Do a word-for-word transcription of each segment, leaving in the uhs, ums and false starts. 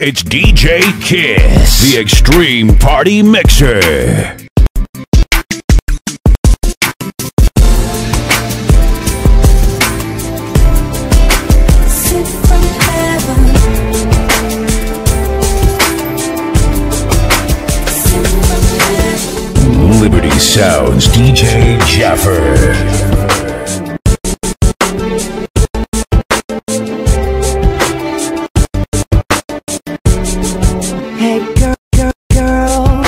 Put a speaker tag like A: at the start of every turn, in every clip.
A: it's D J Kiss, the Extreme Party Mixer. Liberty Sounds D J Jaffer.
B: Hey girl, girl, girl.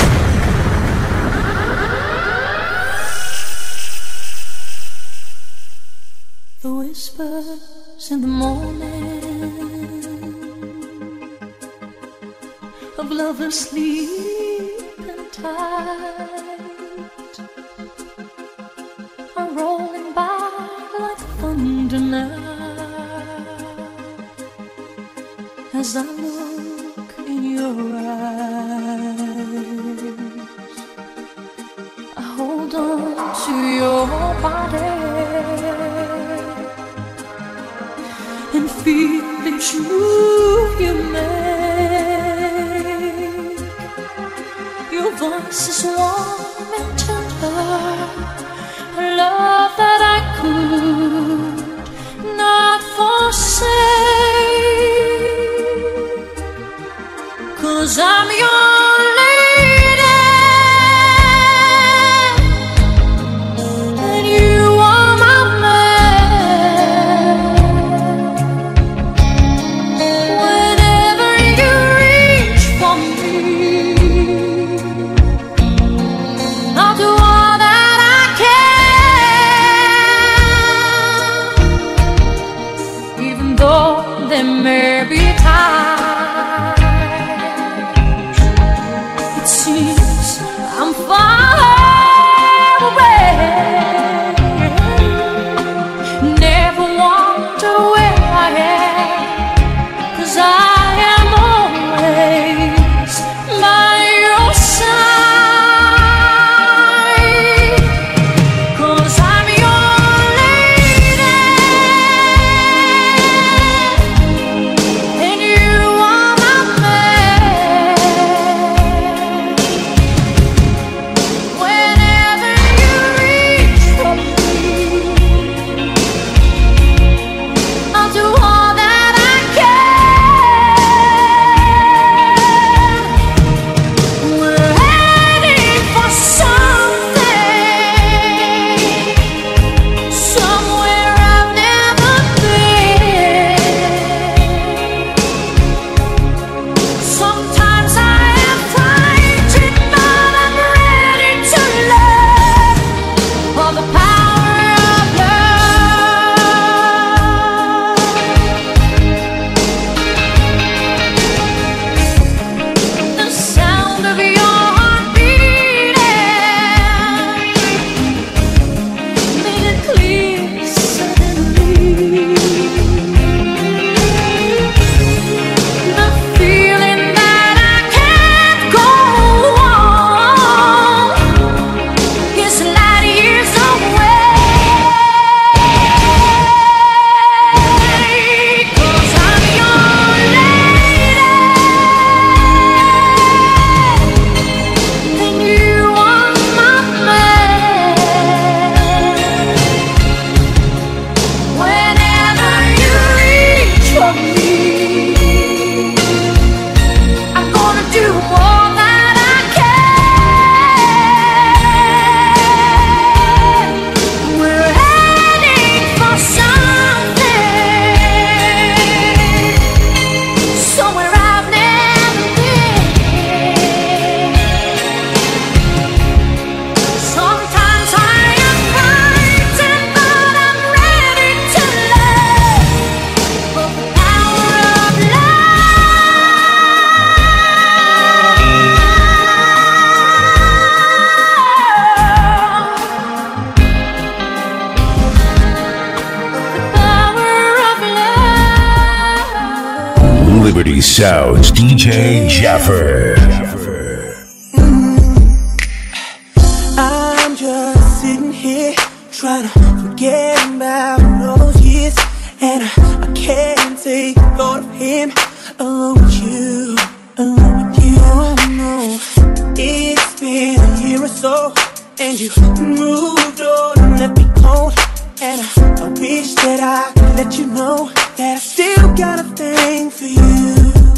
B: The whispers in the morning of lovers sleeping tight are rolling by like thunder now as I look in your eyes. I hold on to your body and feel each move you make. Your voice is warm and tender, a love that I could not forsake, 'cause I'm your lady and you are my man. Whenever you reach for me, I'll do all that I can, even though there may be times it seems I'm far away. Never wonder where I am, 'cause I am always by your side, 'cause I'm your lady and you are my man. Whenever you reach for me, I'll do all that I can. We're heading for something, somewhere I've never been. Sometimes I am frightened, but I'm ready to love for the power of love. The sound of your heart beating made it clear suddenly. The feeling that I can't go on is light years away, 'cause I'm your lady and you are my man. Whenever you reach for me, I'm gonna do all that I can. We're heading for something, somewhere I've never been. Sometimes I am frightened, but I'm ready to love for the power of love.
A: Liberty Sounds D J Jaffer.
C: I'm just sitting here trying to forget about all those years, and I, I can't take thought of him alone with you. so, and you moved on and let me go. And I, I wish that I could let you know that I still got a thing for you.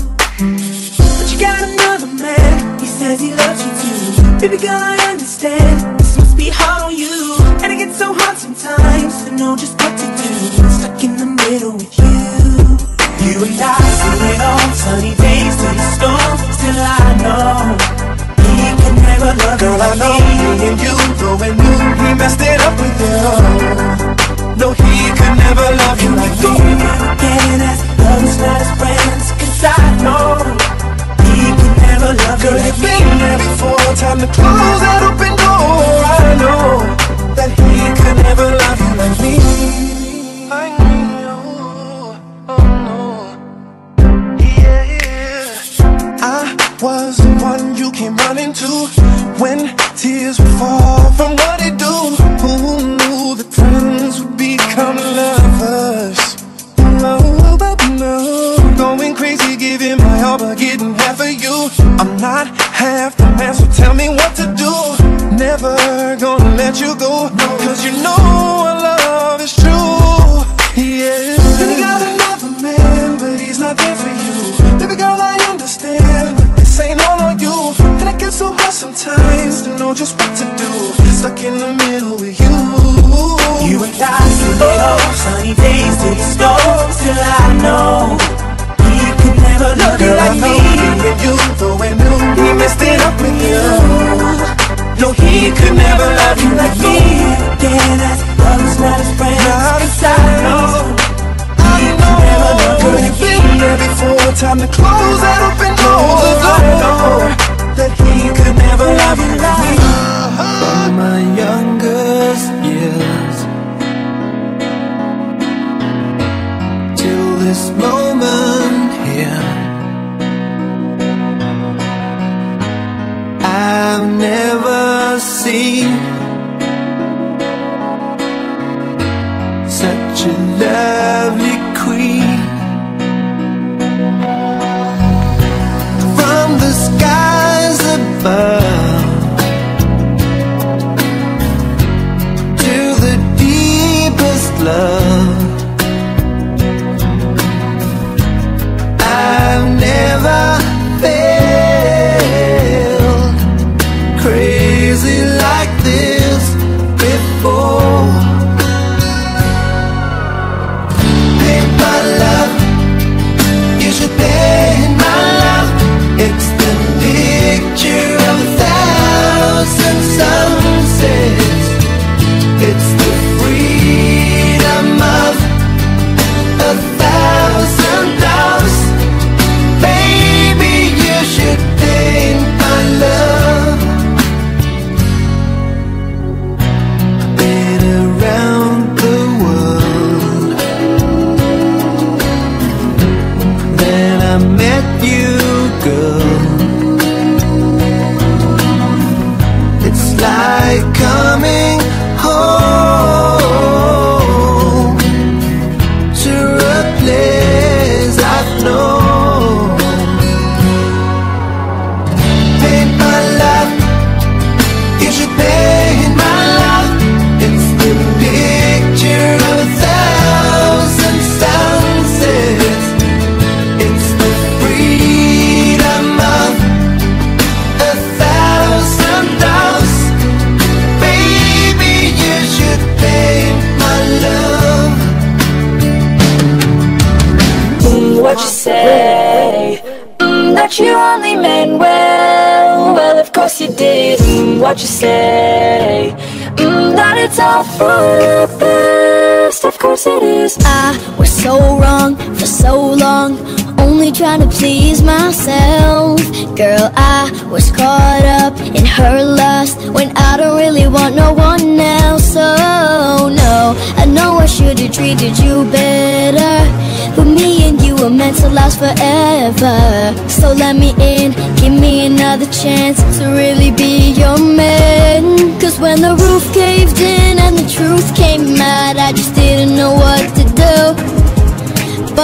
C: But you got another man, he says he loves you too. Baby girl, I understand, this must be hard on you. And it gets so hard sometimes to know just what to do. Stuck in the middle with you. You and I through it all, sunny days to the storms. Still I know he could never love you. Girl, I know me and you, though we knew he messed it up with you. No, he could never love you like me. Again, as love is not his friends, 'cause I know he could never love you. Girl, you've been there before, time to close that open door. I know that he could never love you like me. I know, oh no, yeah, yeah. I was the one you came running to when tears would fall from what it do. Who knew that friends would become lovers? No, but no, going crazy, giving my all but getting half of you. I'm not half the man, so tell me what to do. Never gonna let you go, cause you know our love is true. Yeah, and you got another man, but he's not there for you. Baby girl, I understand, but this ain't all on you. And it gets so hard sometimes to know just what to do. Stuck in the middle with you. You and I through it all, sunny days to the storms. Still I know he could never love you like me. And you, though we knew he messed it up with you. No, he could never love you like me. Again, as love is not his friend. Cause I know he could never love you like me. You've been there before, time to close that open door. I know that he could never love you like me. From my youngest years till this moment here, I've never seen such a lovely queen. From the skies above to the deepest love, I've never felt crazy like this before. Paint my love, you should paint my love. It's the picture of a thousand sunsets. It's the freedom of a thousand loves. Baby, you should paint my love. Been around the world, then I met you, girl. It's like coming home to a place I've known. Paint my love, you should paint my love. It's the picture of a thousand sunsets. It's the freedom of a thousand loves. Baby, you should paint my love.
B: Mm, what you say? Mm, that you only meant well. Well, of course you did. Mm, what you say? Mm, that it's all for the best. Of course it is. I was so wrong for so long, only trying to please myself. Girl, I was caught up in her lust when I don't really want no one else. Oh no, I know I should have treated you better, but me and you were meant to last forever. So let me in, give me another chance to really be your man. Cause when the roof caved in and the truth came out, I just didn't know what to do. But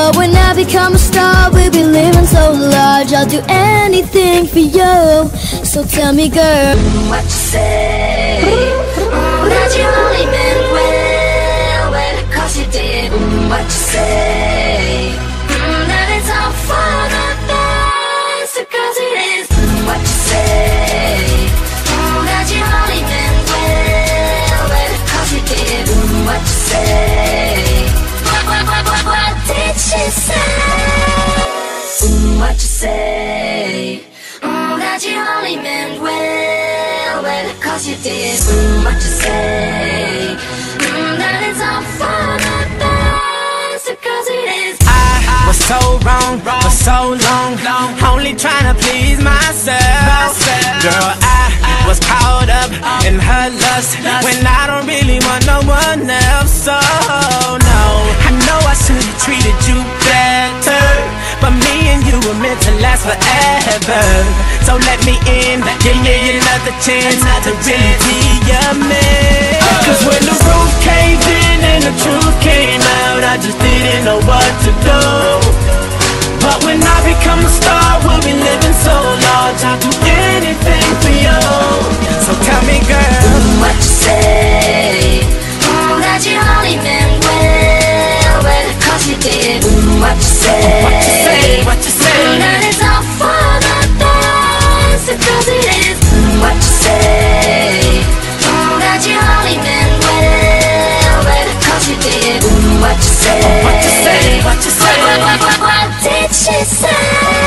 B: But when I become a star, we'll be living so large. I'll do anything for you. So tell me, girl, what you say? Mm, that you only meant well, well, cause you did. Mm, what you say? Mm, that it's all for the best, cause it is. Mm, what you say? Mm, that you only meant well, well, cause you did. Mm, what you say? What, what, what, what, what did she say? Mm, what you say? Mm, that you only meant well, well, cause you did. Mm, what you say? Mm, that it's all for the best, cause it is.
C: I was so wrong for so long, only trying to please myself. Girl, I was caught up in her lust when I don't really want no one else. So no, I know I should have treated you better, but me and you were meant to last forever. So let me in, give me another chance to really be your man. Cause when the roof caved in and the truth came out, I just didn't know what to do. But when I become a star, we'll be living so large, I'll do anything for you. So tell me, girl,
B: what you say? Mm, that you only meant well, well, cause you did. Mm, what you say?
C: What you say? What you say?
B: Mm, that it's all for the best, cause it is. Mm, what you say? Mm, that you only meant well, well, cause you did. Mm, what you say?
C: What you say? What you say?
B: What, what, what, what did she say?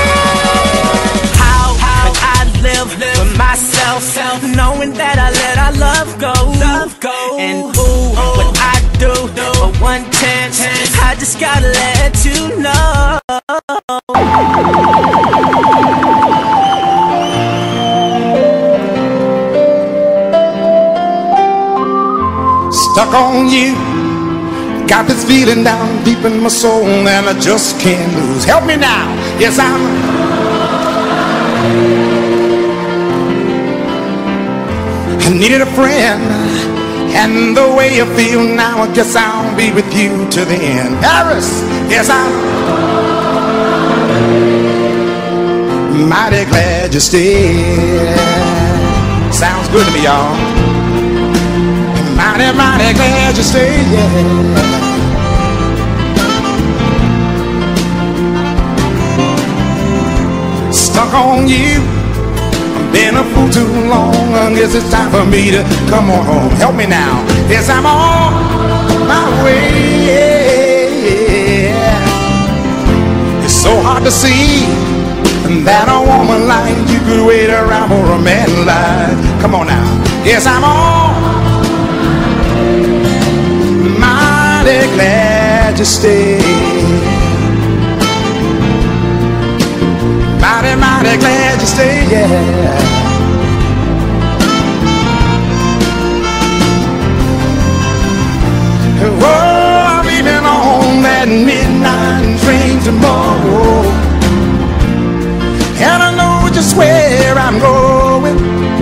C: How could I live for myself, knowing that I let our love go? And ooh, what I do for one chance, I just gotta let you know.
D: Stuck on you, got this feeling down deep in my soul, and I just can't lose. Help me now, yes I'm. I needed a friend, and the way you feel now, I guess I'll be with you to the end. Paris, yes I'm mighty glad you stayed. Sounds good to me, y'all. Mighty, mighty glad you stayed, yeah. Stuck on you, I've been a fool too long. I guess it's time for me to come on home. Help me now, yes I'm on my way, yeah. It's so hard to see that a woman like you could wait around for a man like. Come on now, yes I'm on. Mighty glad you stayed. Mighty, mighty glad you stayed, yeah. Oh, I'm leaving on that midnight train tomorrow, and I know just where I'm going.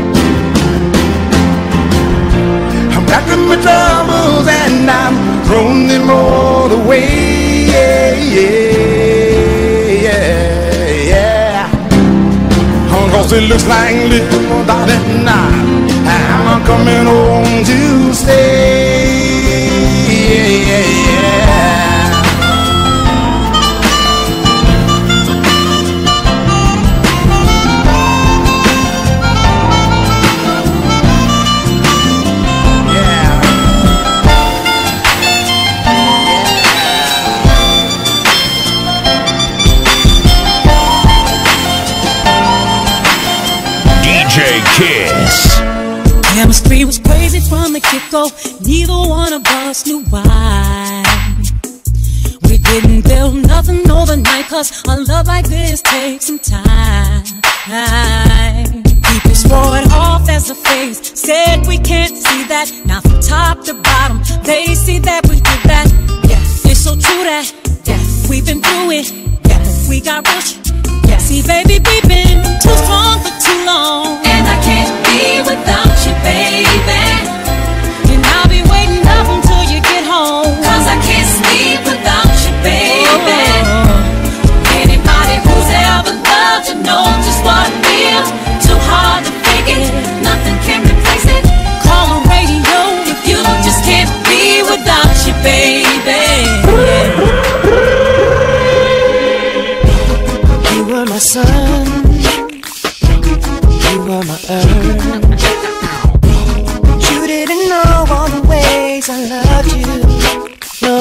D: I'm back with my troubles and I'm throwing them all away, yeah, yeah, yeah, yeah. Cause it looks like little darling, I'm coming home to stay, yeah, yeah, yeah.
A: Kiss.
E: Chemistry was crazy from the get-go. Neither one of us knew why. We didn't build nothing overnight, cause a love like this takes some time. People swore it off as a phase, said we can't see that. Now from top to bottom, they see that we did that. Yeah, it's so true that, yeah, we've been through it. Yeah, we got rich. Yeah, see baby, we've been too strong for too long, and I can't be without you, baby. And I'll be waiting up until you get home, cause I can't sleep without you, baby.
C: learn. You didn't know all the ways I loved you, no.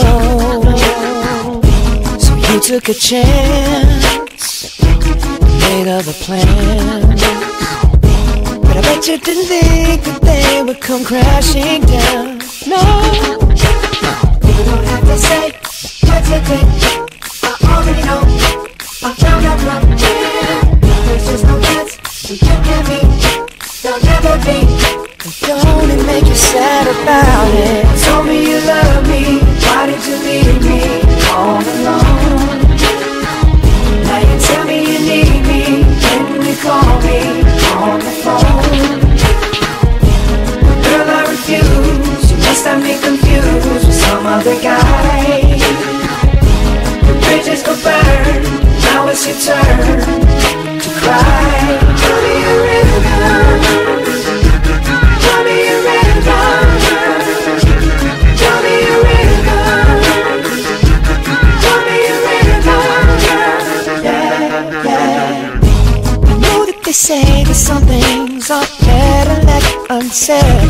C: So you took a chance, made other plans, but I bet you didn't think that they would come crashing down, no. You don't have to say what you did, I already know. I found out from here, there's just no chance that you and me, there'll never be. Don't it make you sad about it? Told me you love me, why did you leave me all alone? Now you tell me you need me, when you call me on the phone. Girl, I refuse, you must have me confused with some other guy. The bridges go burn, now it's your turn to cry. Tell me you're real good. Tell me you're real good. Tell me you're real good. Tell me you're real good. Yeah, yeah. I know that they say that some things are better left unsaid.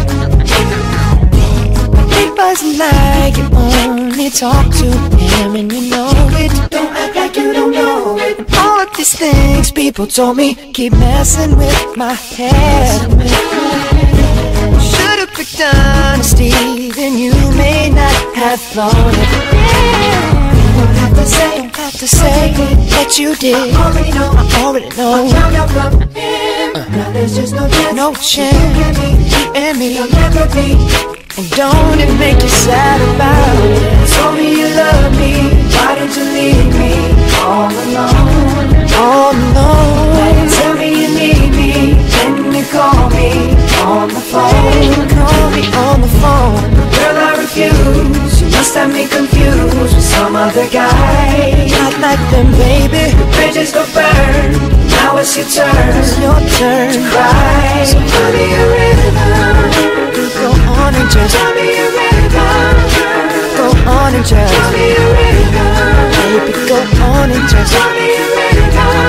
C: It wasn't like you only talk to him and you know it. Don't act like you don't know it. All of these things people told me keep messing with my head. Should've picked honesty, then you may not have thought it. Don't have to say, don't have to say that you did. I already know, I already know. I found out from him. Uh. Now there's just no chance, no chance. You and me, you'll never be. And don't it make you sad about it? Told me you love me, why did you leave me all alone? All alone. Now you tell me you need me, then you call me on the phone. Call me on the phone. Girl, I refuse, you must have me confused with some other guy. Not like them, baby. The bridges go burn, now it's your turn. It's your turn to cry. So tell me you're real good. Go on and just tell me you're real good. Go on and just tell me you're real good. Baby, go on and just tell me you're real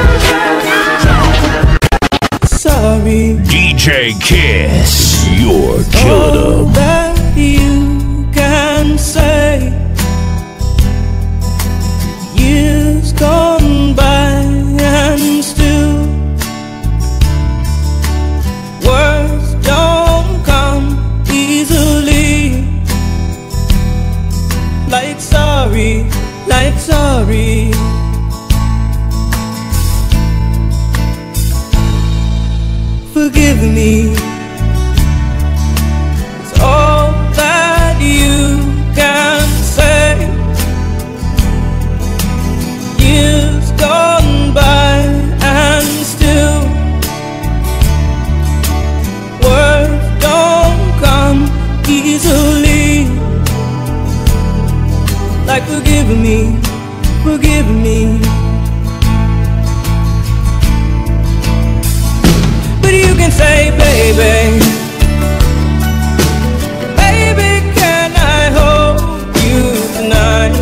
C: good. Sorry,
A: D J Kiss, you're killing
C: all
A: them.
C: that you can say. Years gone by and still words don't come easily. Like sorry, like sorry. Forgive me, it's all that you can say. Years gone by and still words don't come easily. Like forgive me, forgive me. You can say, baby, baby, can I hold you tonight?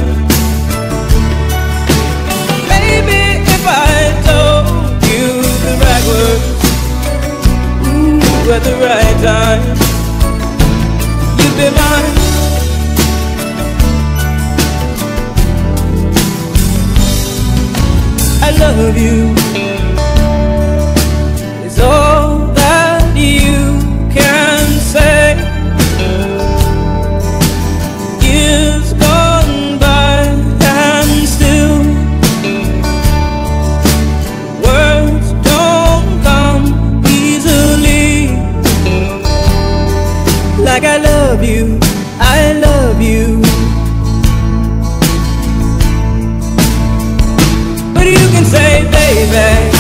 C: Baby, if I told you the right words, ooh, at the right time, you'd be mine. I love you. All that you can say. Years gone by and still words don't come easily. Like I love you, I love you. But you can say, baby,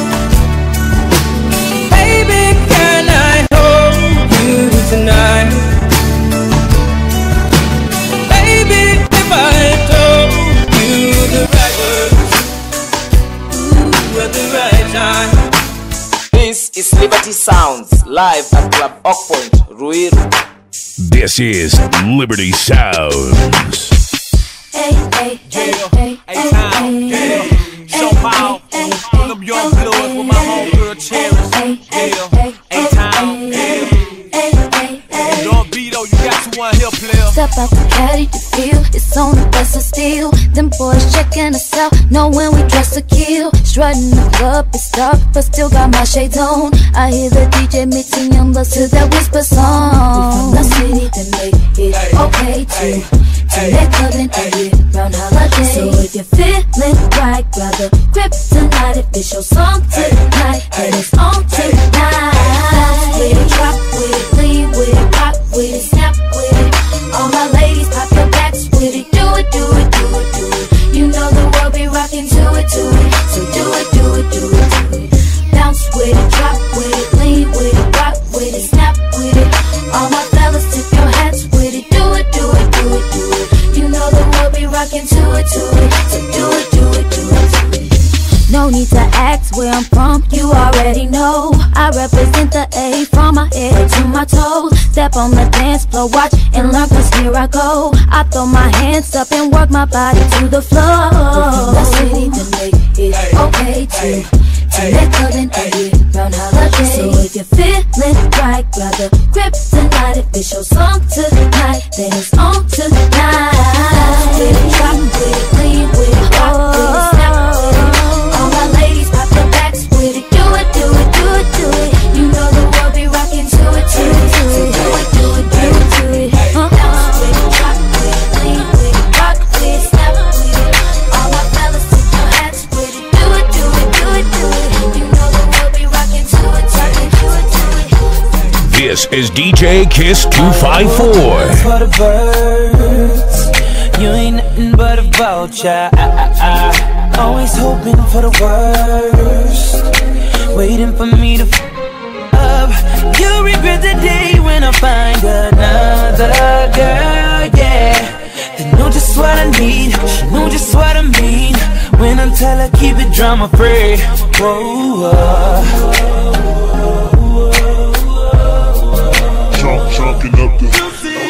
C: tonight, baby, if I told you the right words, ooh, at the right time.
F: This is Liberty Sounds, live at Club Oak Point, Ruiru.
A: This is Liberty Sounds.
B: Hey, hey, hey, hey, hey, hey, hey,
G: Show power, them young blood with my homegirl Cherish. Yeah,
B: step out the caddy to feel it's on the best of steel. Them boys checking us out, know when we dress to kill. Strutting the club, it's dark, but still got my shades on. I hear the D J mixing numbers to that whisper song. We from the city to make it okay to to let clubbing a year round holiday. So if you're feeling right, grab the grip tonight. If it's your song tonight, then it's on tonight. Bounce with it, drop with it, lean with it, rock with it, snap with it. All my ladies, pop your backs with it. Do it, do it, do it, do it. You know the world be rocking to it, to it. So do it, do it, do it, do it. Bounce with it, drop with it, lean with it, rock with it, snap with it. All my fellas, tip your hats with it. Do it, do it, do it, do it. You know the world be rocking to it, to it. So do it, do it, do it, do it. No need to ask where I'm from, you already know. I represent the A from my head to my toes. Step on the dance floor, watch and learn, cause here I go. I throw my hands up and work my body to the floor. We're from the city to make it okay to to let clubbing a year round holiday. So if you're feeling right, grab the grip tonight. If it's your song tonight, then it's on tonight. Bounce with it, drop with it, lean with it, rock with it, snap with it. All my ladies, pop your backs with it. Do it, do it, do it, do it. You know the world be rocking to it, to it, to it. Do it, do it, do it, do it. Bounce with it, drop with it, lean with it, rock with it, snap with it. All my fellas, tip your hats with it. Do it, do it, do it, do it. You know the world be rocking to it, to it, to it, to it.
A: This is D J Kiss two five four.
G: For the birds, you ain't nothing but a vulture. I, I, I. Always hoping for the worst, waiting for me to f up. You'll regret the day when I find another girl, yeah. They know just what I need, she know just what I mean. When I tell her keep it drama free. Whoa,
H: Chunk, chunking up the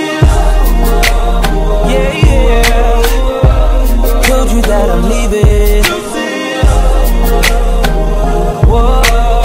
G: yeah, yeah. Told you that I'm leaving. Whoa.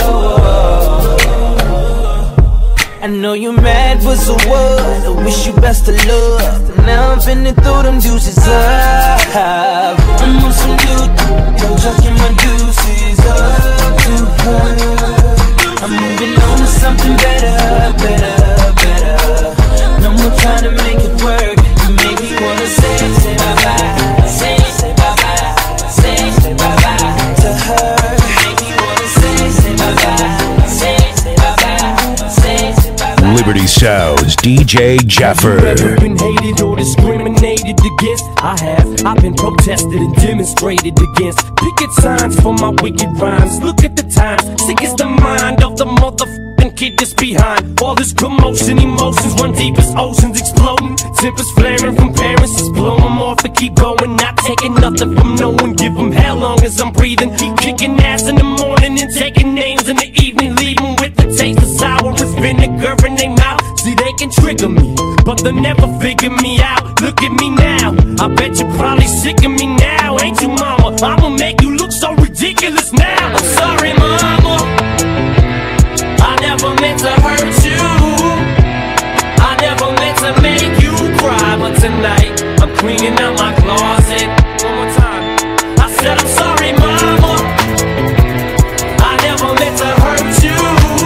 G: I know you're mad, but so what? I wish you best of luck. Now I'm finna throw them juices up. I'm on some new, I'm chucking my deuces up to her. I'm moving on to something better, better, better. No more trying to make it work. You make me wanna say, say bye-bye. Say, say bye-bye. Say, say bye-bye to her. Make me wanna say, say bye-bye. Say, say bye-bye. Say, say bye-bye.
A: Liberty Sounds, D J Jaffer.
I: Have you ever been hated or discriminated against? I have. I've been protested and demonstrated against. Picket signs for my wicked rhymes. Look at the times. Sick is the mind of the motherfucking kid that's behind. All this commotion, emotions run deep as oceans exploding. Tempers flaring from parents, just blow them off and keep going. Not taking nothing from no one, give them hell long as I'm breathing. Keep kicking ass in the morning and taking names in the evening. Leaving with the taste of sour as vinegar in their mouth. See, they can trigger me, but they'll never figure me out. Look at me now, I bet you're probably sick of me now. Ain't you, mama? I'ma make you look so ridiculous now. I'm sorry, mama, I never meant to hurt you. I never meant to make you cry. But tonight, I'm cleaning out my closet. One more time, I said I'm sorry, mama, I never meant to hurt you.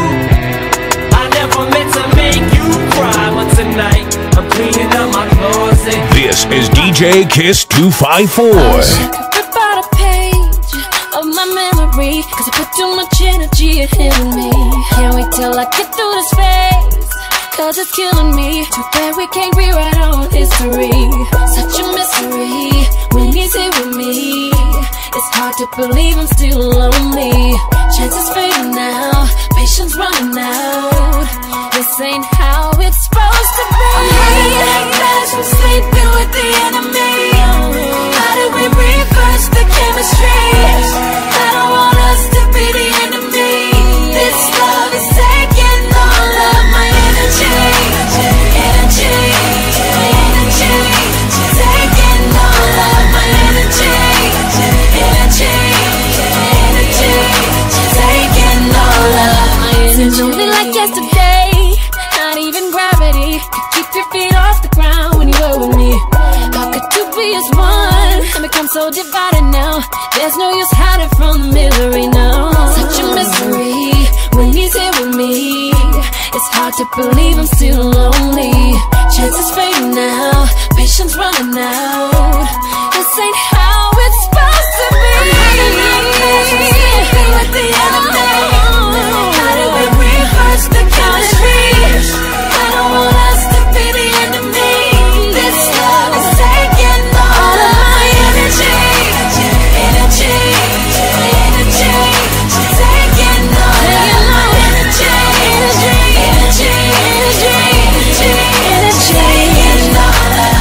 I: I never meant to make you cry. But tonight, I'm cleaning out my closet.
A: This is D J Kiss two five four.
B: Rip out a page of my memory, cause I put too much energy into me. Can't wait till I get through this phase, cause it's killing me. Too bad we can't rewrite our own history. Such a mystery when he's here with me. It's hard to believe I'm still lonely. Chances fading now, patience running out. This ain't how it's supposed to be. I'm having nightmares from sleeping with the enemy. How did we reverse the chemistry? I don't want us to be the enemy. This love is taking all of my energy. Energy, energy, taking all of my energy. Energy, energy, taking all of my energy. It's only like yesterday, not even gravity could keep your feet off the ground when you were
E: so divided now. There's no use hiding from the misery now. Such a mystery when he's here with me. It's hard to believe I'm still lonely. Chances fading now, patience running out. This ain't how it's supposed to be. I'm with the enemy. How do we reverse the chemistry? I don't want us to be the enemy. This love is taking all of my energy. Energy, energy, taking all of my energy. Energy, energy, energy, energy, taking all of.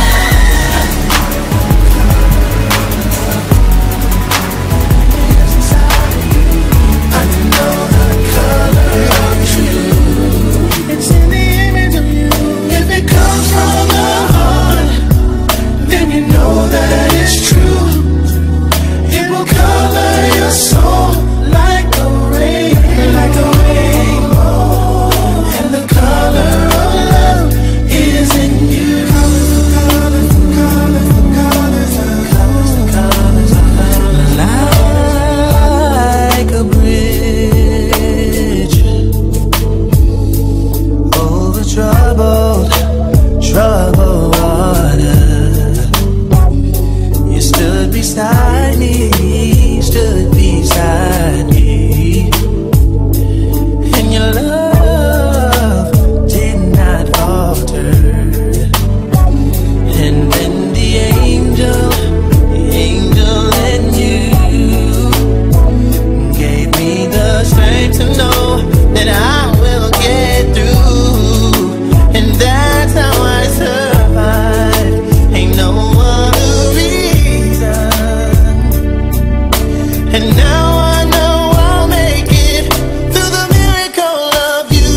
E: I know the color of you.
C: It's in the image of you. If it comes from the heart, then you know that it's true. It will color your soul like a rain, like a rainbow. And the color of love is in you. Colors, colors, colors, colors, colors, colors, like a bridge over troubled, troubled water. You stood beside me, stood beside me, and your love did not falter. And then the angel, the angel in you gave me the strength to know that I will get through. And that's how I survive. Ain't no other reason. And now I know I'll make it through the miracle of you.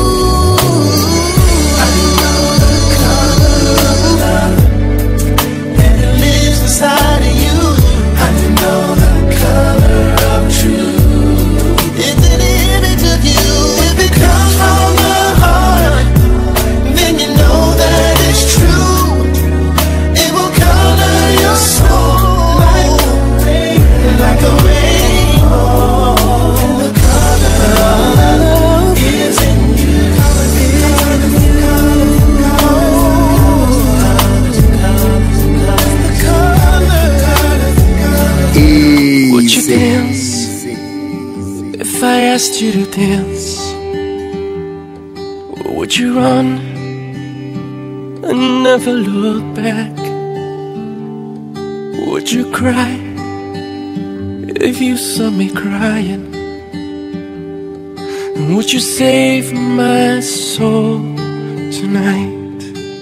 C: I know the color of love, and it lives inside of you. I know the color of truth. It's in the image of you. If it comes from the heart, then you know that it's true. It will color your soul like a rain, like a rainbow. And the color of love is in you.
G: Would you dance if I asked you to dance? Or would you run and never look back? Would you cry if you saw me crying? And would you save my soul tonight?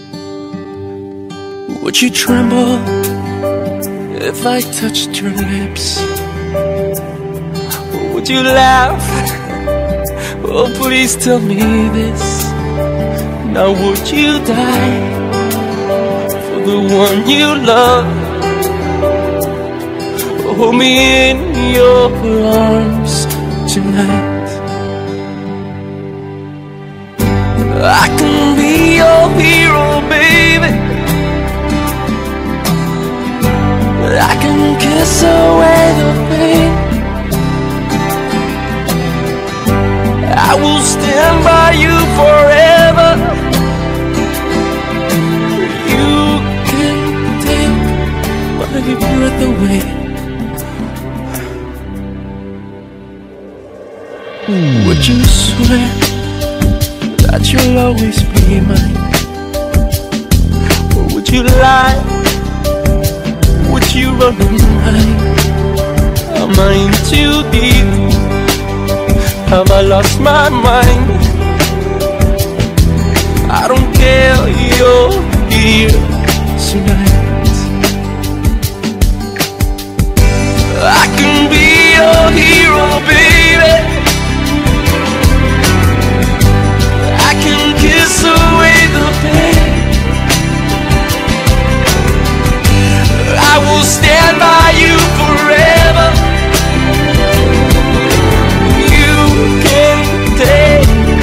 G: Would you tremble if I touched your lips? Or would you laugh? Oh, please tell me this. Now would you die for the one you love? Hold me in your arms tonight. I can be your hero, baby. I can kiss away the pain. I will stand by you forever. You can take my breath away. Would you swear that you'll always be mine? Or would you lie? Would you run and hide? Am I in too deep? Have I lost my mind? I don't care, you're here tonight. I can be your hero, baby. I can kiss away the pain. I will stand by you forever. You can take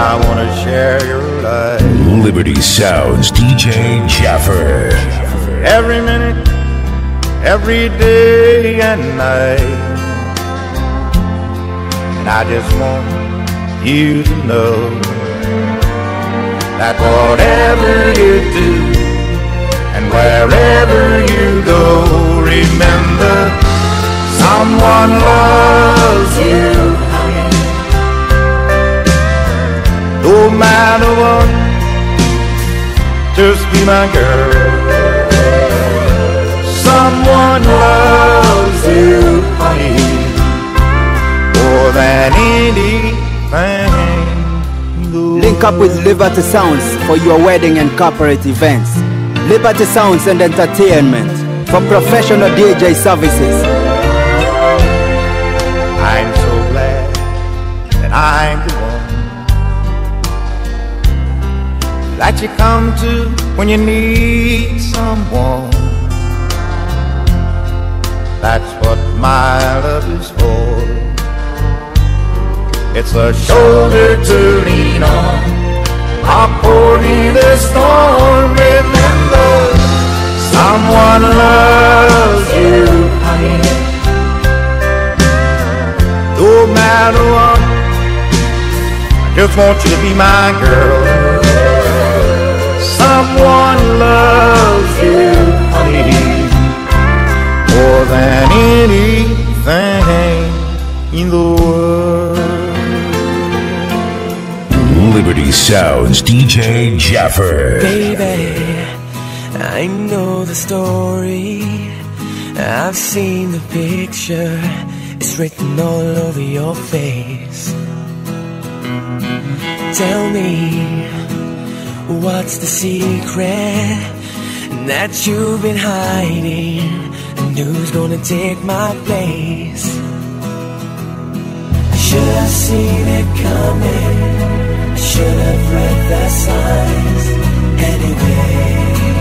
D: I wanna share your life.
A: Liberty Sounds D J Jaffer.
D: Every minute, every day and night. And I just want you to know that whatever you do and wherever you go, remember someone loves you. No matter what, just be my girl. Someone loves you, honey, more than anything.
J: Link up with Liberty Sounds for your wedding and corporate events. Liberty Sounds and Entertainment for professional D J services.
D: I'm so glad that I'm the one that you come to when you need someone. That's what my love is for. It's a shoulder to lean on. I'll pour me the storm. Remember, someone loves you, honey. No matter what, I just want you to be my girl. Someone loves you, honey, more than anything in the world.
A: Liberty Sounds D J Jaffer.
G: Baby, I know the story. I've seen the picture. It's written all over your face. Tell me, what's the secret that you've been hiding? And who's gonna take my place? Should have seen it coming. Should have read the signs. Anyway,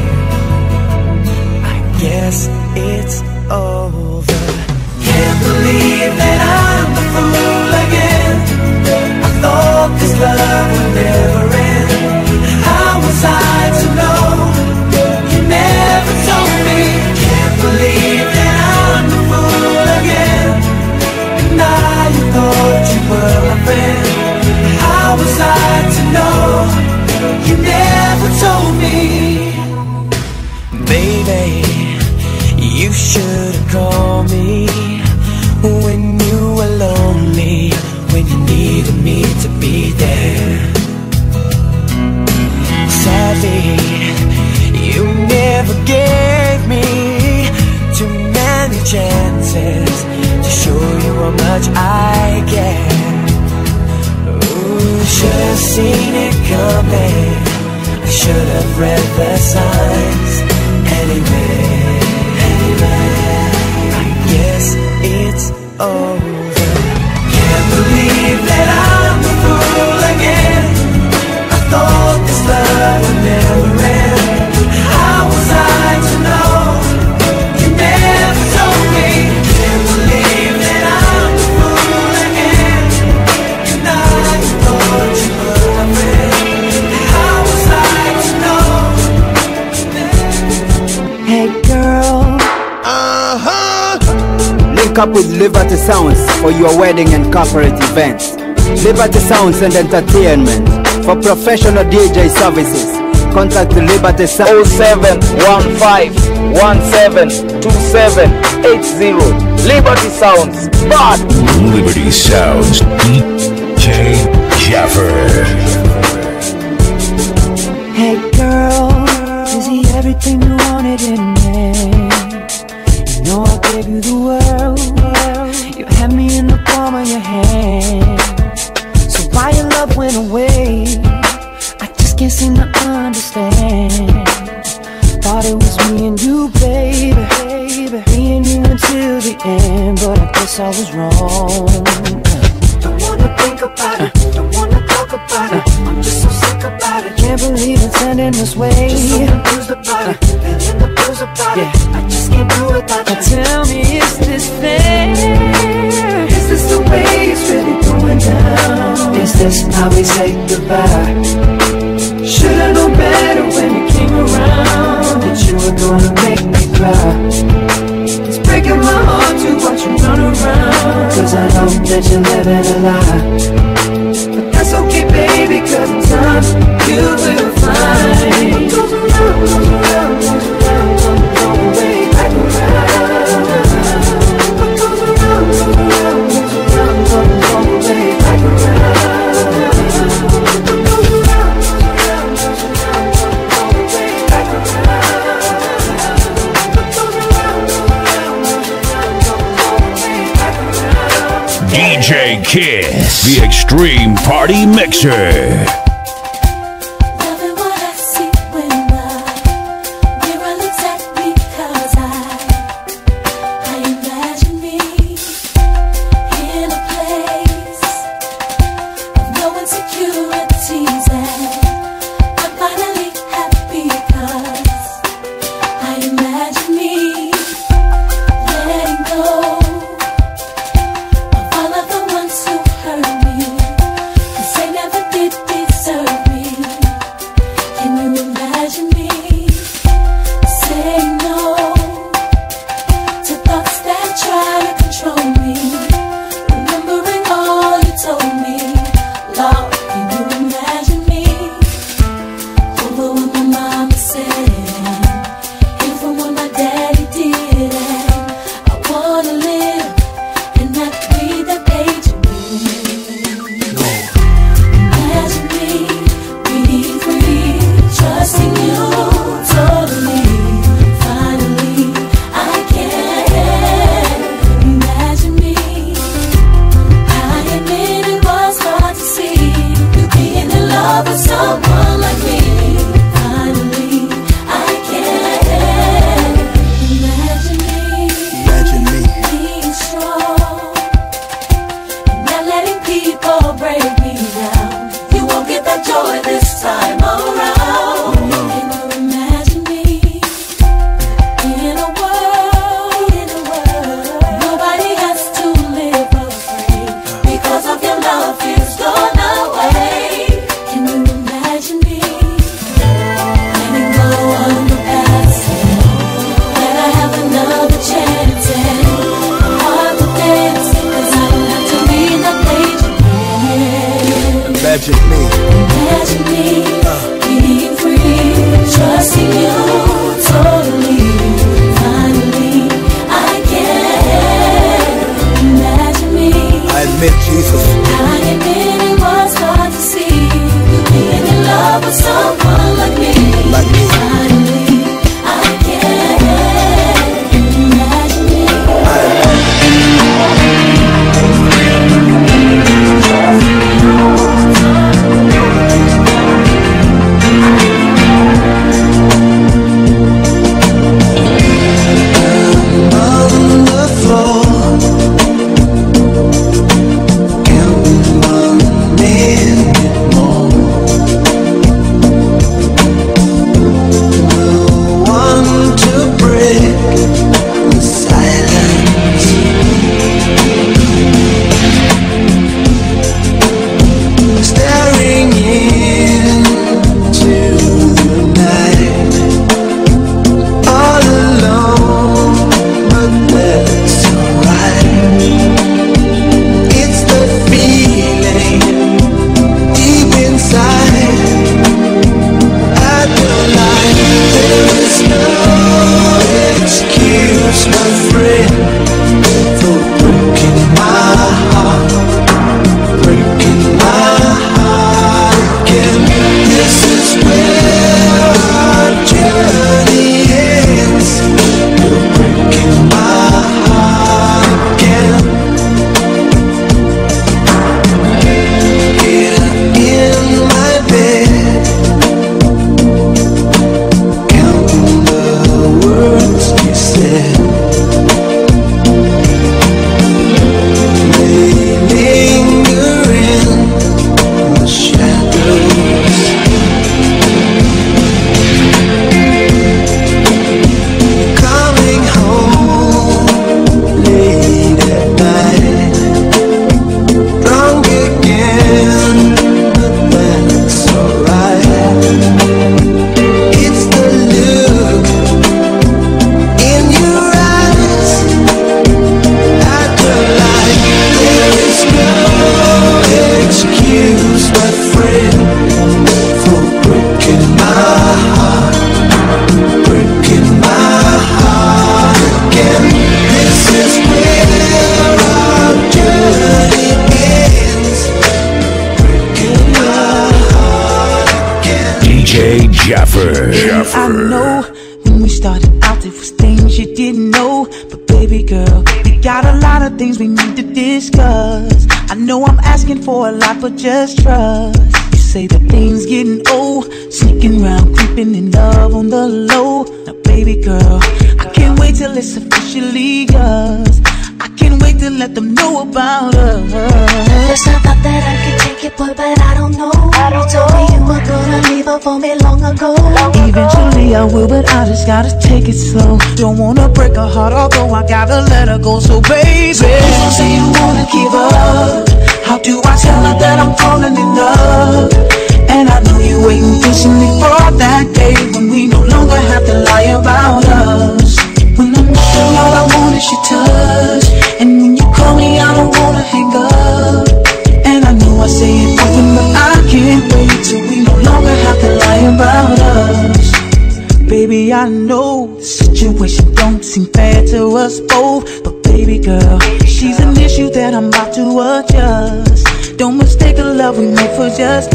G: I guess it's over. Can't believe that I'm the fool again. I thought this love would never end. How was I to know? You never told me. Can't believe that I'm the fool again. And now you thought you were my friend. How was I to know? You never told me. Baby, you should have called me when you were lonely, when you needed me to be there. Sadly, you never gave me too many chances to show you how much I care. Ooh, should have seen it coming. I should have read the signs. Anyway, anyway, I guess it's over. Can't believe that I'm the fool again. I thought this love would never end. How was I to know? You never told me. Can't believe that I'm the fool again. And now you thought you were my friend. How was I to know?
J: Hey girl,
D: Uh-huh.
J: link up with Liberty Sounds for your wedding and corporate events. Liberty Sounds and Entertainment for professional D J services. Contact the Liberty Sounds
F: oh seven one five one seven two seven eight zero. Liberty Sounds, God.
A: Liberty Sounds D J Jaffer.
C: Hey girl, is he everything you wanted in me? You know I gave you the world. You had me in the palm of your hand. So why your love went away? I just can't seem to understand. Thought it was me and you, baby, me and you until the end, but I guess I was wrong. Don't wanna think about it, don't wanna talk about it. I'm just so sick about it. Can't believe it's ending this way. Just so confused about it, feeling the blues about it. I just can't do without you. Tell me, is this fair? Is this the way it's really going down? Is there this how we say goodbye. Should've known better when you came around that you were gonna make me cry. It's breaking my heart to watch you run around, cause I know that you're living a lie. But that's okay baby, cause in time you will find what goes around, goes around, goes around, don't go away back around. What goes around, goes around, goes around, don't go away back around.
A: D J Kiss, the Extreme Party Mixer.
C: Imagine me
A: Jeffer.
C: I know when we started out there was things you didn't know, but baby girl, we got a lot of things we need to discuss. I know I'm asking for a lot, but just trust. You say that things getting old, sneaking around, creeping in love on the low. Now baby girl, I can't wait till it's officially us. I can't wait to let them know about us.
K: First I thought that I could take it, boy, but I don't know. I don't you told know. me you were gonna leave her for me long ago. Long
C: Eventually
K: ago.
C: I will, but I just gotta take it slow. Don't wanna break her heart, although I gotta let her go. So baby, so please don't say you wanna give up. How do I tell her that I'm falling in love? And I know you waiting patiently for that day when we no longer have to lie about us. When I'm sure all I want is your touch, and when you call me I don't wanna hang up. And I know I say it often, but I can't wait till we no longer have to lie about us. Baby, I know the situation don't seem fair to us both, but baby girl, she's an issue that I'm about to adjust. Don't mistake the love we made for just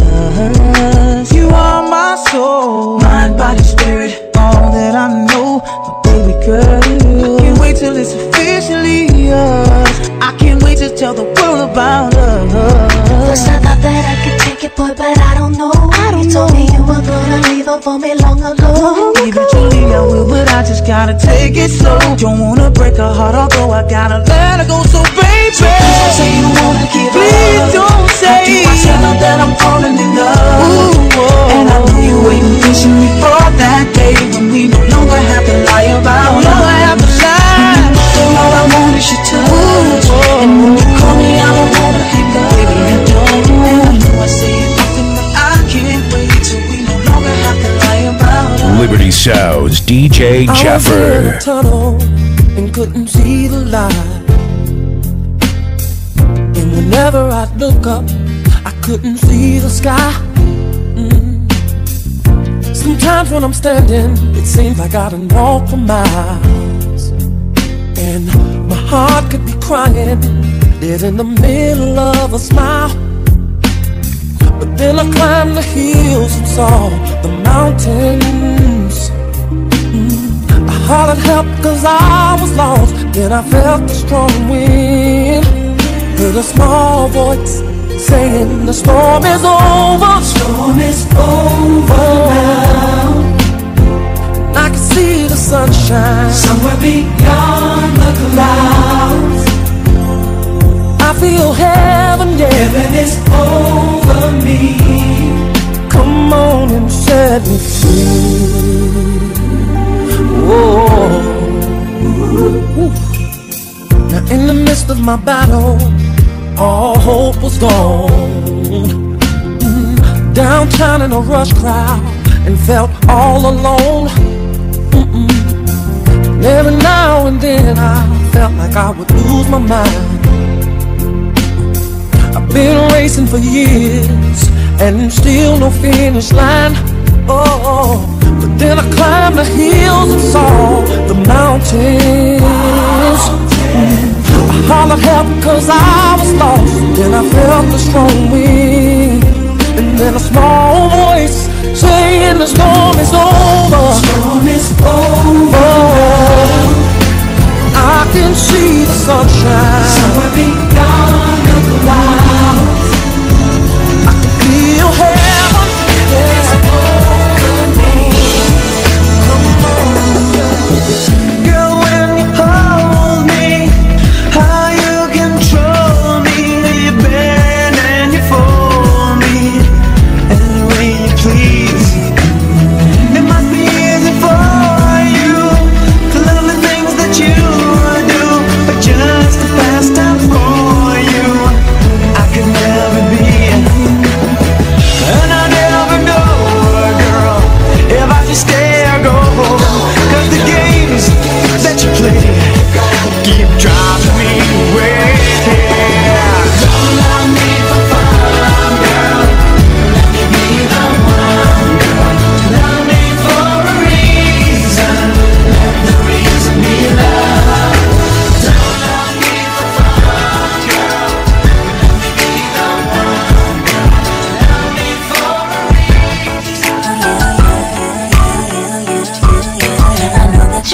C: us. You are my soul, mind, body, spirit, all that I know. But baby girl, I can't wait till it's officially us. I can't wait to tell the world about us.
K: First I thought that I could take it, boy, but I don't know. I don't you told know. me you were gonna leave her for me long ago. Long
C: Eventually I will, but I just gotta take it slow. Don't wanna break her heart, although I gotta let her go. So baby, so please don't say you wanna give please up. Don't say. How do I tell her that I'm falling in love? Ooh, oh. And I know you waiting patiently for that day when we no longer have to lie about it. No longer have to lie. So all I want is your touch. Ooh, oh. And when you call me, I don't wanna hang up. Baby, I don't. And I know I say it often, but I can't wait till we no longer have to lie about it.
A: Liberty Sounds, D J Jeffer.
I: I was in a tunnel and couldn't see the light. And whenever I'd look up, I couldn't see the sky. Mm. Sometimes when I'm standing, it seems like I done walked for miles. And my heart could be crying, dead in the middle of a smile. But then I climbed the hills and saw the mountains. Mm. I hollered help cause I was lost. Then I felt the strong wind. Heard a small voice saying the storm is over.
C: Storm is over now.
I: I can see the sunshine
C: somewhere beyond the clouds.
I: I feel heaven, yeah.
C: Heaven is over me.
I: Come on and set me free. Whoa. Now in the midst of my battle, all hope was gone. Mm-hmm. Downtown in a rush crowd and felt all alone. Mm-mm. Every now and then I felt like I would lose my mind. I've been racing for years and still no finish line. Oh, but then I climbed the hills and saw the mountains. Mm. I hollered help cause I was lost. Then I felt the strong wind. And then a small voice saying the storm is over.
C: Storm is over.
I: I can see the sunshine
C: somewhere beyond the clouds.
I: I can feel heaven, yeah.
C: Over me.
I: Girl, when you hold me, how you control me, you bend and you fold.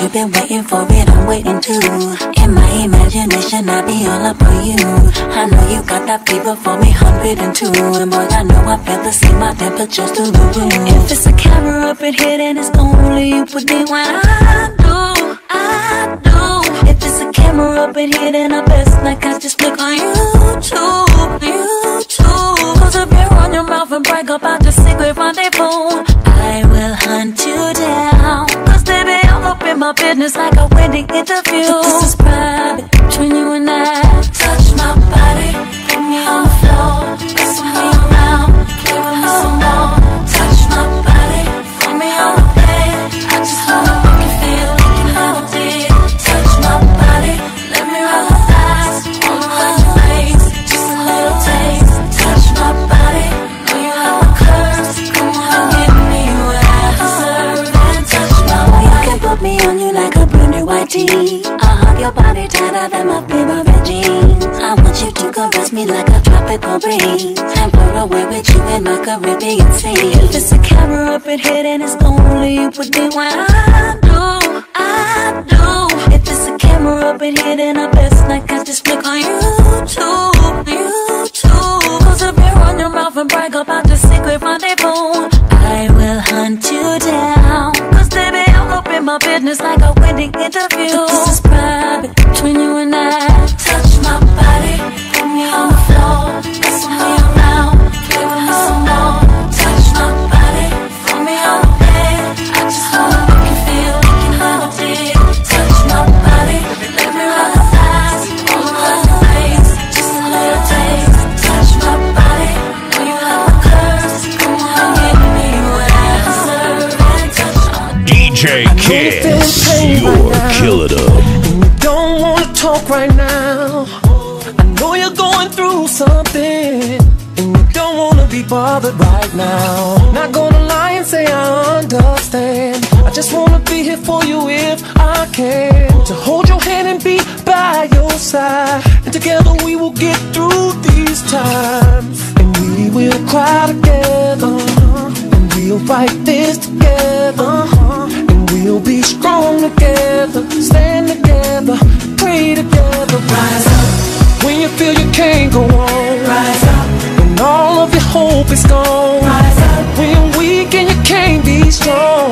L: you've been waiting for it, I'm waiting too. In my imagination, I be all up on you. I know you got that fever for me, one hundred and two. And boy, I know I feel the same, my temperature's through the roof. If it's a camera up in here, then it's only you put me when I do, I do. If it's a camera up in here, then I best like I just click on YouTube, YouTube. Cause if you run your mouth and brag about the secret rendezvous, I will hunt you down. Cause baby, I'm up in my business like a wedding interview. But this is private between you and I. Touch my body, put me on the floor, twist me around, play with me some more. Touch my body, put me on the bed. I just wanna make you feel like you never did. Touch my body, let me roll my thighs, all around your waist, just a little taste. Touch my body, know you have my curves. Come on, give me what I deserve and touch my body. You can put me on you like a brand new white tee. I'll hug your body tighter than my favorite jeans. I want you to caress me like a tropical breeze and float away with you in my Caribbean sea. If it's a camera up in here, then it's only you put me when I do, I do. If it's a camera up in here, then I best like I just click on YouTube, YouTube. Cause if you run your mouth and brag about the secret rendezvous, I will hunt you down. Cause baby, I'm up in my business like a wedding interview. But this is private between you and I. Touch my body, put me on the floor, twist me around, play with me some more. Touch my body, put me on the bed. I just wanna make you feel like you never did. Touch my body, let me roll my thighs, all around your waist, just a little taste. Touch my body, know you have my curves. Come on, give me what I deserve and touch my
A: D J Kiss, you're killing up.
M: Don't wanna talk right now. I know you're going through something, and you don't wanna be bothered right now. Not gonna lie and say I understand. I just wanna be here for you if I can, to hold your hand and be by your side. And together we will get through these times, and we will cry together, and we'll fight this together, and we'll be strong together, stand together, pray together. Rise up when you feel you can't go on. Rise up when all of your hope is gone. Rise up when you're weak and you can't be strong.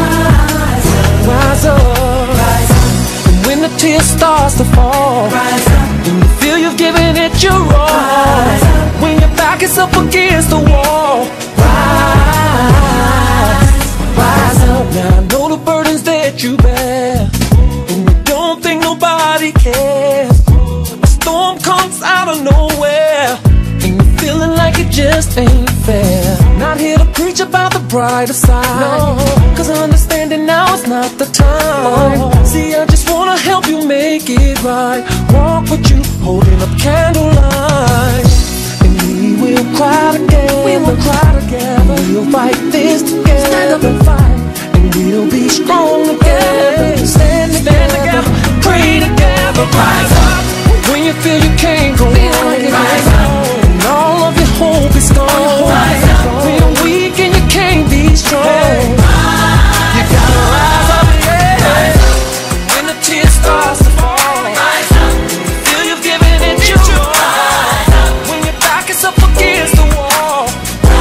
M: Rise up, rise up, rise up. And when the tears starts to fall, rise up. When you feel you've given it your all, rise up. When your back is up against the wall, rise, rise up. Now I know the burdens that you bear, and you don't think nobody cares. A storm comes out of nowhere, and you're feeling like it just ain't fair. Not here to preach about the brighter side, no, cause understanding now is not the time. Oh. See, I just wanna help you make it right. Walk with you, holding up candlelight, and we will cry together. We will cry together. We'll fight this together. Stand up and fight, and we'll be strong together. Stand together, pray together. Rise up when you feel you can't go on. Rise up and all of your hope is gone. Rise up when you're weak and you can't be strong. You gotta rise up, yeah. When the tears starts to fall, rise up. Feel you've given it your all. When your back is up against the wall.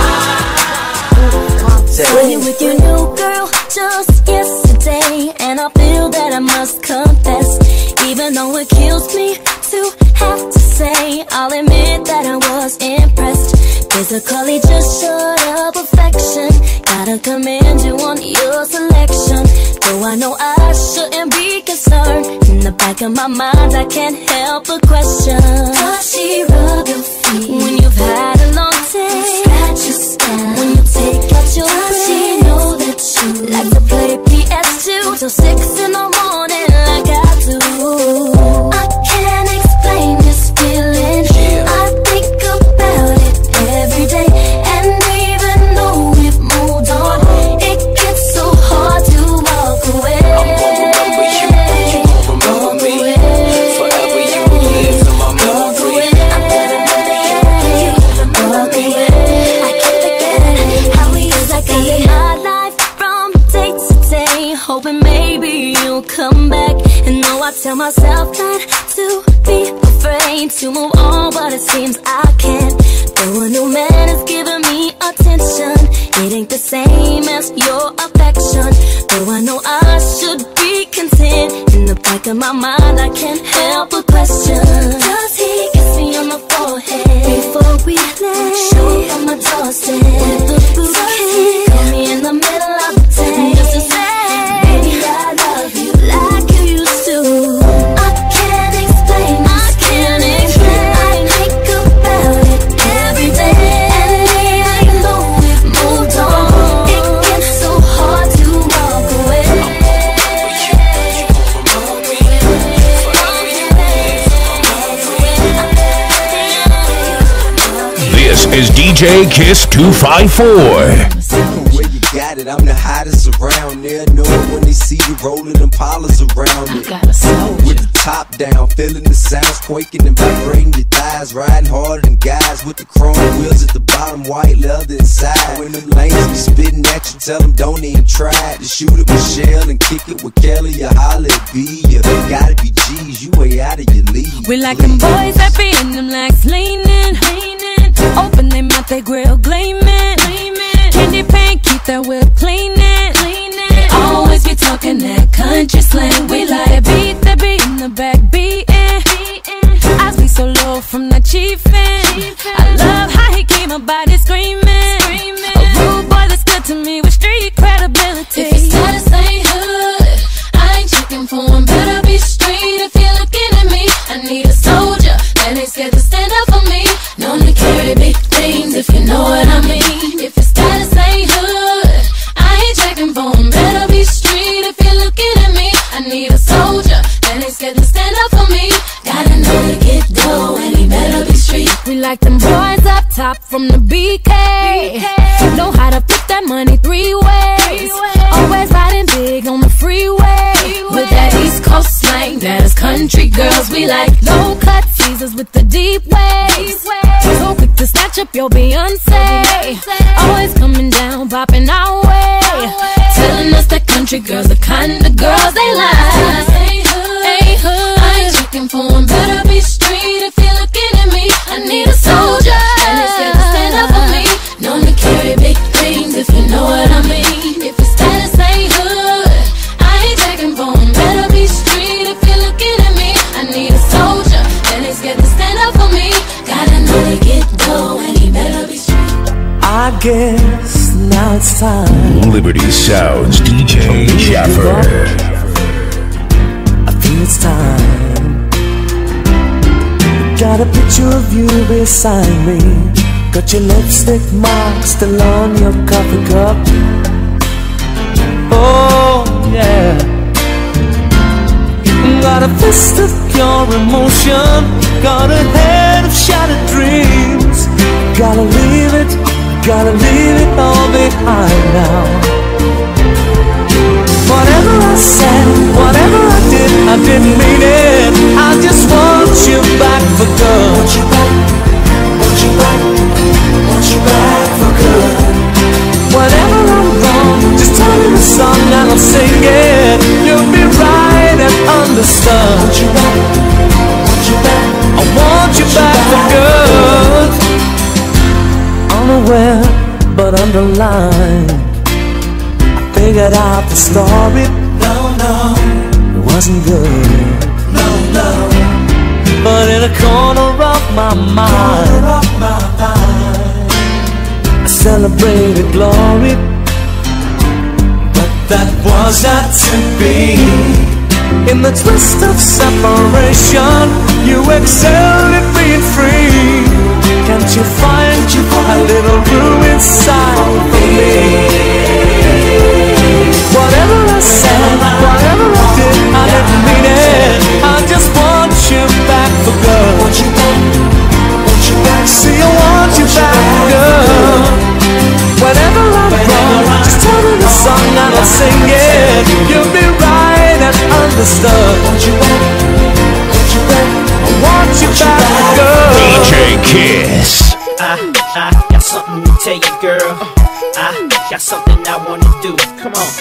K: Saw you with your new girl just yesterday, and I feel that I must confess, even though it kills me to have to say, I'll admit that I was impressed. Physically just short of perfection, gotta commend you on your selection. Though I know I shouldn't be concerned, in the back of my mind I can't help but question. Does she rub your feet when you've had a long day? Scratch your scalp when you take out your breath? Does she know that you like to play P S two till six in the morning like I do? I can't explain this feeling, I think about it every day. And even though we've moved on, it gets so hard to walk away. I'm gonna remember you, you gon' remember me. Forever you will live in my memory. I'm gonna remember you, you gon' remember tell myself not to be afraid to move on, but it seems I can't. Though a new man is giving me attention, it ain't the same as your affection. Though I know I should be content, in the back of my mind I can't help but question. Does he kiss me on the forehead before we lay? Show up on my doorstep with a bouquet. Got me in the middle of the day just to say, baby, I love you like you used to. I can't explain, I can't explain. I think about it every day, and I know we've moved on. It gets so hard to walk away.
A: This is D J Kiss two five four.
N: Got it, I'm the hottest around there. Know it when they see you rolling them polars around it. With the top down, feeling the sounds quaking and vibrating your thighs. Riding harder than guys with the chrome wheels at the bottom, white leather inside. When them lanes be spitting at you, tell them don't even try to shoot it with Shell and kick it with Kelly or holla at B. You gotta be G's, you way out of your league.
E: We like them boys that be in them legs leaning, leaning. Open them mouth, they grill gleaming, gleaming. Candy paint, keep that whip cleaning, cleaning. They always be talking that country slang. We like that beat, that beat in the back beating. I speak so low from the chiefin'. I love how he keep my body screaming. A rude boy that's good to me with street credibility.
O: If his status ain't hood, I ain't checking for him. Better be straight if you're looking at me. I need a soldier that ain't scared to stand up for me. Known to carry big things if you know what I mean. If his status ain't hood, I ain't checking for him. Better be street if you're looking at me. I need a soldier that ain't scared to stand up for me. Gotta know to get dough and he better be street.
E: We like them boys up top from the B K. Know how to flip that money three ways. Always riding big on the freeway. With that East Coast slang, that is country girls. We like low cut teasers with the deep waves. So quick to snatch up your Beyonce. Always coming down, popping our way. Telling us that country girls the kind of girls they like.
O: Ain't hood, ain't hood. I ain't checking for him. Better be straight if you're looking at me. I need a soldier and it's scared to stand up for me. Known to carry big things if you know what I mean. If his status ain't hood, I ain't checking for him. Better be straight if you're looking at me. I need a soldier and it's scared to stand up for me. Gotta know to get dough and he better be straight.
M: I guess now it's time.
A: Liberty Sounds D J Jaffer.
M: I feel it's time. Got a picture of you beside me. Got your lipstick mark still on your coffee cup. Oh yeah. Got a fist of pure emotion. Got a head of shattered dreams. Gotta leave it, gotta leave it all behind now. Whatever I said, whatever I did, I didn't mean it. I just want you back for good. Want you back, want you back, want you back for good. Whenever I'm wrong, just tell me the song and I'll sing it. You'll be right and understood. Want you back, want you back, I want you back for good. Unaware but underlined, figured out the story. No, no, it wasn't good. No, no. But in a corner of my mind, of my mind, I celebrated glory. But that was not to be. In the twist of separation, you excelled at being free. Can't you find you a little room inside for me? Whatever I said, whatever I did, I didn't mean it. I just want you back for good. Want you back, want you back. See, I want you back for good. Whenever I'm wrong, just tell me the song and I'll sing it. You'll be right and understood. Want you back, want you back. I want you back for good.
A: D J Kiss.
P: I, I got something to tell you, girl. I got something I wanna do. Come on.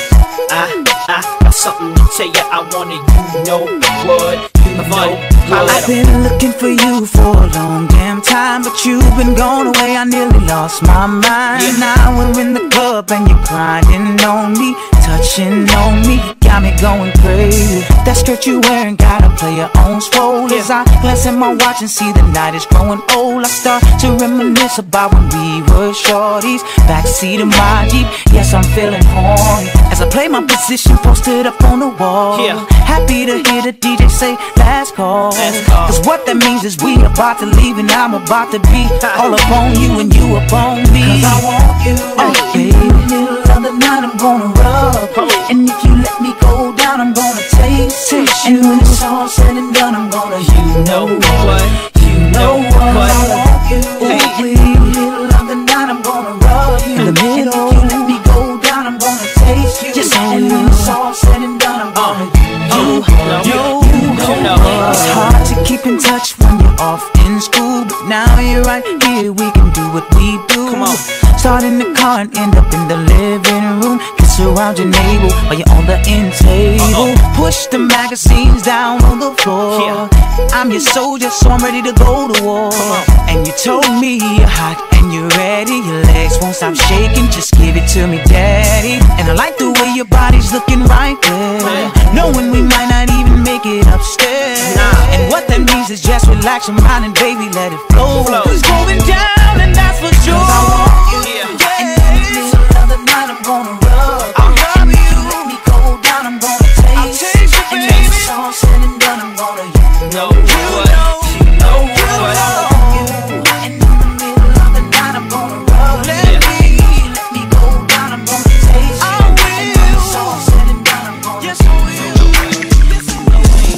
G: I, I got something to tell ya. I wanna you know what, you know what.
P: I've been looking for you for a long damn time, but you've been gone away, I nearly lost my mind. Yeah. Now we're in the club and you're grinding on me, touching on me, got me going crazy. That skirt you wearing gotta play your own swole. As I glance at my watch and see the night is growing old, I start to reminisce about when we were shorties, backseat of my Jeep. Yes, I'm feeling horny as I play my position posted up on the wall. Yeah. Happy to hear the D J say last call, cause what that means is we about to leave and I'm about to be all up on you and you up on me. Cause I want you, oh baby, in the middle of the night I'm gonna rub, and if you let me go down I'm gonna taste it. And when it's all said and done I'm gonna, you know what, you know what, I want you, baby, in the middle of the night I'm gonna rub you, in the middle, and if you let me go down I'm gonna taste you. Just and when it's all said and done I'm gonna, you, you, you know. It's hard to keep in touch when you're off in school, but now you're right here, we can do what we do. Come on. Start in the car and end up in the living room, kiss around your navel while you're on the end table. Uh-oh. Push the magazines down on the floor. Yeah. I'm your soldier, so I'm ready to go to war. And you told me you're hot and you're ready, your legs won't stop shaking, just give it to me, daddy. And I like the way your body's looking right there, knowing we might not even make it upstairs. Nah. And what that means is just relax your mind and baby let it flow. It's going down and that's for sure. I want you, yeah. Yeah. And in the middle of the night I'm gonna rub, I'll rub you. You let me go down I'm gonna taste, I'll taste it, baby. And when it's all said and done I'm gonna, you know what, you know what, I want you. And in the middle of the night I'm gonna rub, let me, let me go down I'm gonna taste it. I will. And when it's all said and done I'm gonna, yes I will, yes I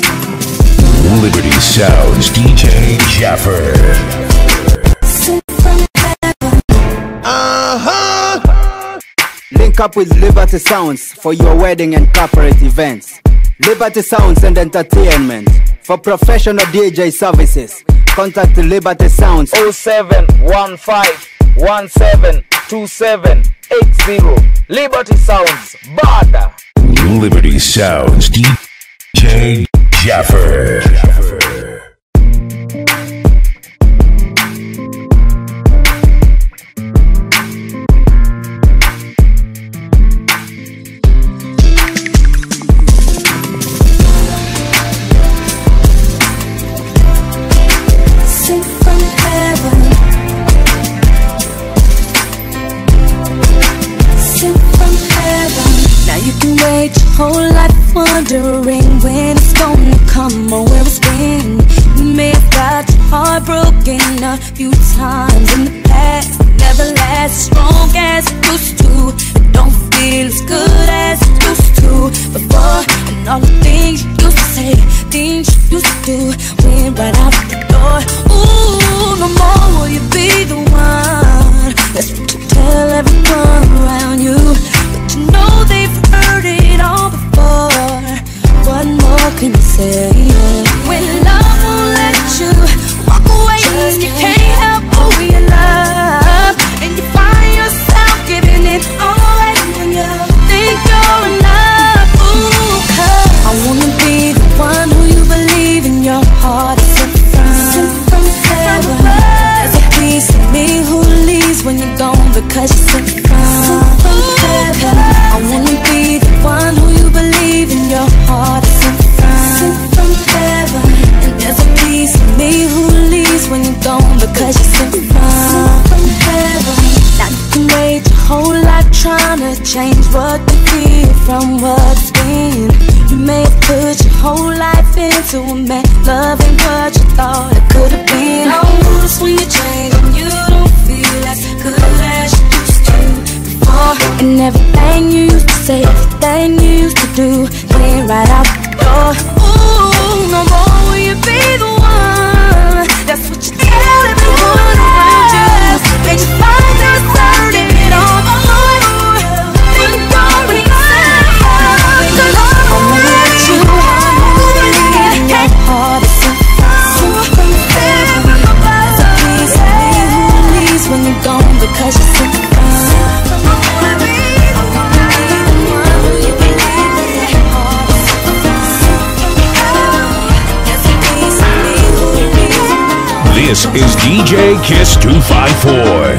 P: will.
A: Liberty Sounds D J Jaffer.
J: Uh-huh. Link up with Liberty Sounds for your wedding and corporate events. Liberty Sounds and Entertainment for professional D J services. Contact Liberty Sounds
F: oh seven one five one seven two seven eight zero. Liberty Sounds, Bada.
A: Liberty Sounds D J Jaffer.
K: Whole life wondering when it's gonna come or where it's been. You may have got your heart broken a few times in the past. Never last as strong as it used to. It don't feel as good as it used to before. And all the things you used to say, things you used to do, went right out the door. Ooh, no more will you be the one. That's what you tell everyone around you. But you know they've heard it all before. What more can you say? When love won't let you walk away, just you can't help who you love, and you find yourself giving it all away when you think you're enough. Ooh, 'cause I wanna be the one who you believe in your heart is sent from, from heaven. There's a piece of me who leaves when you're gone because you're sent from, from heaven. I wanna be the one who you believe in your heart is sent from, sent from heaven. And there's a piece of me who leaves when you're gone because you're sent from, from heaven. Now you can wait your whole life trying to change what you feel from what's been. You may have put your whole life into a man, loving what you thought it could have been. Oh, it's when you change and you don't feel as good as you used to before. And everything you used to say, everything you used to do, went right out the door. Ooh, no more will you be the one. That's what you tell everyone around you. And you find yourself giving it all before. Then you go and you say, I wanna let you believe your heart is sent from heaven. There's a piece of me who leaves when you're gone because you're sent from. I wanna be the one who you believe.
A: This is D J Kiss two five four.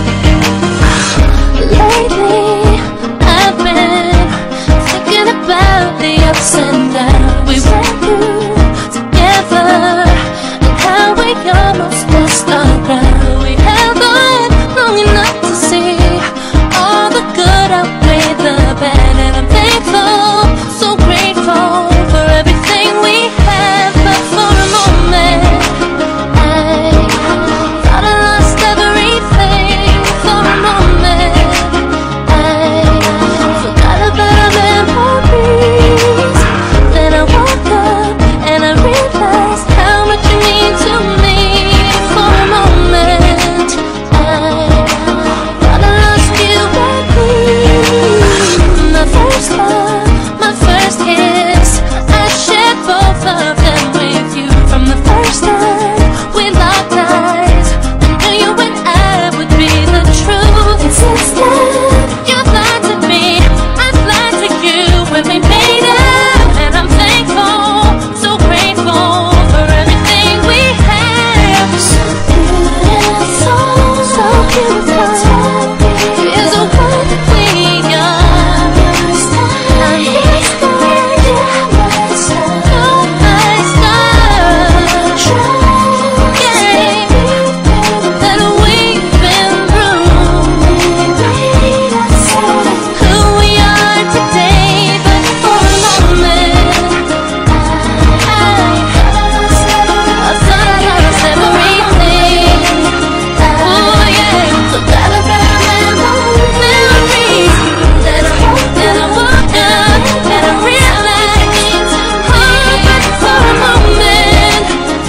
K: Lately, I've been thinking about the ups and downs we went through together and how we almost lost our ground. We held on long enough to see all the good outweigh the bad, and I'm thankful, so grateful for everything we have. But for a moment, I thought I lost everything. For a moment, I forgot about our memories. Then I woke up and I realized how much you mean to me. For a moment, I thought I lost you and me. My first love, my first kiss, I shared both of them with you. From the first time we locked eyes, I knew you and I would be the truth. And since then, you lied to me, I lied to you when we made up. And I'm thankful, so grateful for everything we have. So beautiful, so beautiful is a world that we are. I'm your star, you're my star, you're my star. Yeah, that we've been through, who we are today. But for a moment, I thought I lost everything. Oh yeah, so glad I remember memories. That I that I woke up and I realized, oh, but for a moment,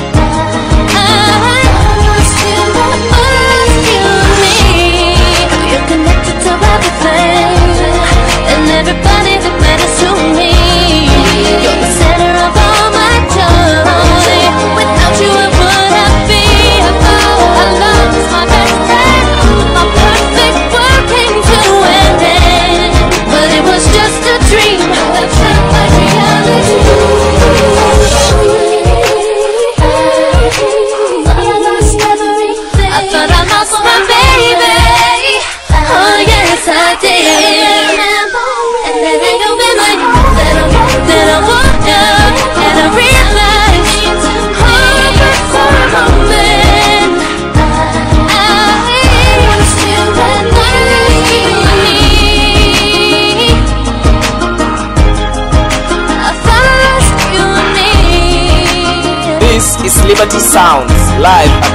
K: I lost you, lost you and me. You're connected to everything and everybody that matters to me. You're the center of all my joy. Without you, where would I be? Oh, our love is my best friend. My perfect world came to an end, but it was just a dream that felt like reality. I thought I lost my baby. Oh yes, I did. And then I go in my then I then I woke up and I realized, oh, but for a moment, I lost you and me. I thought I lost you and me.
F: This is Liberty Sounds, live